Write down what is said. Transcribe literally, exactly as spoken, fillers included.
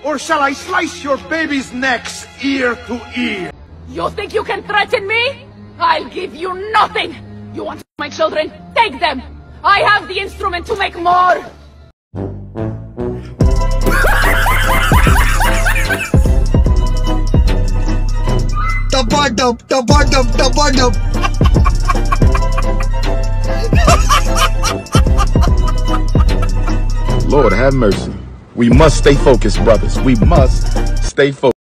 or shall I slice your baby's necks ear to ear? You think you can threaten me? I'll give you nothing! You want my children? Take them! I have the instrument to make more! Tabadum, tabadum, tabadum. Lord have mercy. We must stay focused, brothers. We must stay focused.